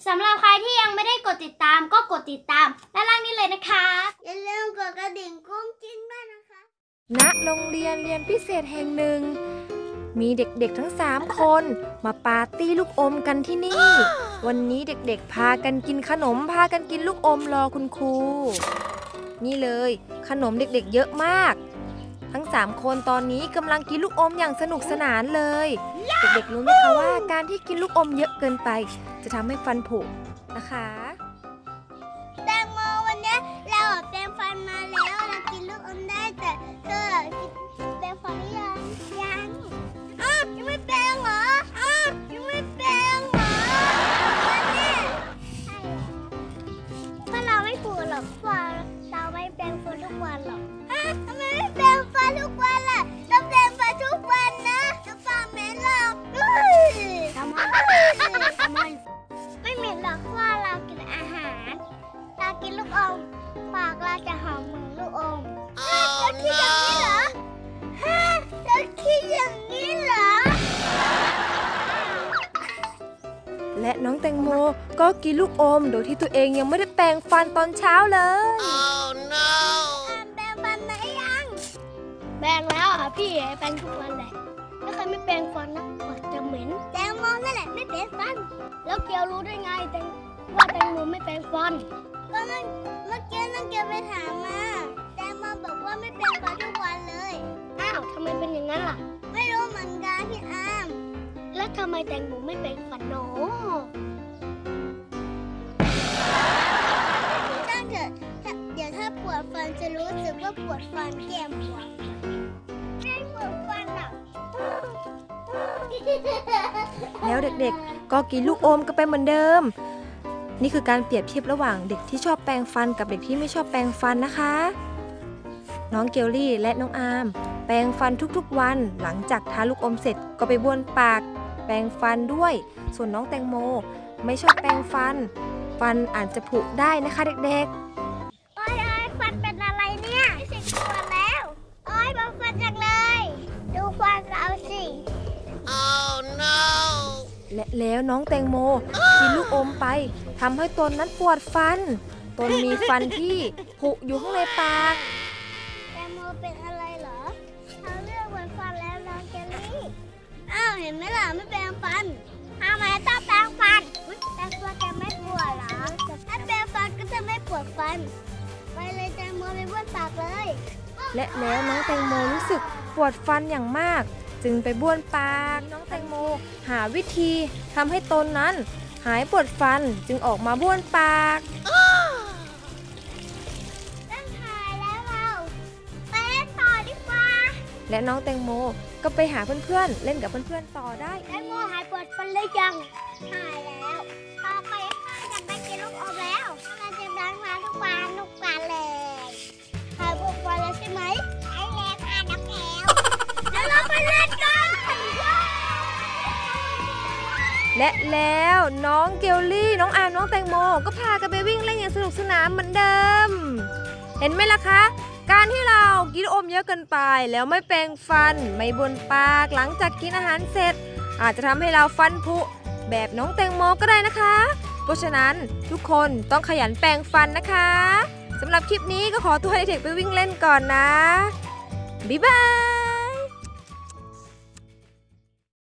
สำหรับใครที่ยังไม่ได้กดติดตามก็กดติดตามด้านล่างนี้เลยนะคะอย่าลืมกดกระดิ่งกุ้งกิ้งด้วยนะคะณโรงเรียนพิเศษแห่งหนึ่งมีเด็กๆทั้ง3คนมาปาร์ตี้ลูกอมกันที่นี่ วันนี้เด็กๆพากันกินขนมพากันกินลูกอมรอคุณครูนี่เลยขนมเด็กๆเยอะมากทั้ง3คนตอนนี้กำลังกินลูกอมอย่างสนุกสนานเลยเด็กๆรู้ไหมคะว่าการที่กินลูกอมเยอะเกินไปจะทำให้ฟันผุนะคะแตงโมวันนี้เราแปรงฟันมาแล้วเรากินลูกอมได้แต่เธอแปรงฟันหรือยังยังไม่แปรงเหรอยังไม่แปรงเหรอวันนี้เพราะเราไม่ปวดหรอกเพราะเราไม่แปรงฟันทุกวันหรอกทำไมไม่แปรงฟันทุกวันล่ะเราแปรงฟันทุกวันนะจะปากเหม็นหรอกทำไมไม่เหม็นหรอกเพราะว่าเรากินอาหารเรากินลูกอมปากเราจะหอมเหมือนลูกอมเราคิดอย่างนี้เหรอเราคิดอย่างนี้เหรอและน้องแตงโมก็กินลูกอมโดยที่ตัวเองยังไม่ได้แปรงฟันตอนเช้าเลยแปรงฟันไหนยังแปรงแล้วค่ะพี่แปรงทุกวันแหละไม่เคยไม่แปรงฟันนะปากจะเหม็นแตงโมนั่นแหละไม่แปรงฟันแล้วเกียวรู้ได้ไงว่าแตงโมไม่แปรงฟันก็เมื่อกี้น้องเกียวไปถามมาแตงโมบอกว่าไม่แปรงฟันทุกวันเลยอ้าวทำไมเป็นอย่างนั้นล่ะไม่รู้เหมือนกันพี่อามแล้วทำไมแตงโมไม่แปรงฟันหนอช่างเถอะเดี๋ยวถ้าปวดฟันจะรู้สึกว่าปวดฟันแก้มปวดไม่ปวดฟันอ่ะแล้วเด็กๆก็กินลูกอมกันไปเหมือนเดิมนี่คือการเปรียบเทียบระหว่างเด็กที่ชอบแปรงฟันกับเด็กที่ไม่ชอบแปรงฟันนะคะน้องเกลลี่และน้องอาร์มแปรงฟันทุกๆวันหลังจากทานลูกอมเสร็จก็ไปบ้วนปากแปรงฟันด้วยส่วนน้องแตงโมไม่ชอบแปรงฟันอาจจะผุได้นะคะเด็กๆโอ๊ยฟันเป็นอะไรเนี่ยไม่ใช่ปวดแล้วโอ๊ยบางฟันจังเลยดูฟันเราสิ Oh no และแล้วน้องแตงโมกินลูกอมไปทำให้ตนนั้นปวดฟันตนมีฟันที่ผุอยู่ข้างในปากแตงโมเป็นอะไรเหรอเขาเลือกปวดฟันแล้วน้องเจลลี่อ้าวเห็นไหมล่ะไม่แปรงฟันทำไมต้องแปรงฟันแปรงฟันจะไม่ปวดเหรอถ้าแปรงฟันก็จะไม่ปวดฟันไปเลยแตงโมไปบ้วนปากเลยและแล้วน้องแตงโมรู้สึกปวดฟันอย่างมากจึงไปบ้วนปากน้องแตงโมหาวิธีทำให้ตนนั้นหายปวดฟันจึงออกมาบ้วนปากตั้งถ่ายแล้วเราไปเล่นต่อดีกว่าและน้องแตงโมก็ไปหาเพื่อนๆเล่นกับเพื่อนๆต่อได้แตงโมหายปวดฟันเลยยังหายแล้วต่อไปข้าจะไปกินลูกอมแล้วเราจะล้างมาทุกวันเลยหายปวดฟันแล้วใช่ไหมใช่แล้วค่ะน้องแก้วเดี๋ยวเราไปเล่นกันและแล้วน้องเกลลี่น้องอาร์มน้องแตงโมก็พากันไปวิ่งเล่นอย่างสนุกสนานเหมือนเดิมเห็นไหมล่ะคะการที่เรากินอมเยอะเกินไปแล้วไม่แปรงฟันไม่บ้วนปากหลังจากกินอาหารเสร็จอาจจะทำให้เราฟันผุแบบน้องแตงโมก็ได้นะคะเพราะฉะนั้นทุกคนต้องขยันแปรงฟันนะคะสำหรับคลิปนี้ก็ขอตัวให้เด็กๆไปวิ่งเล่นก่อนนะบ๊ายบาย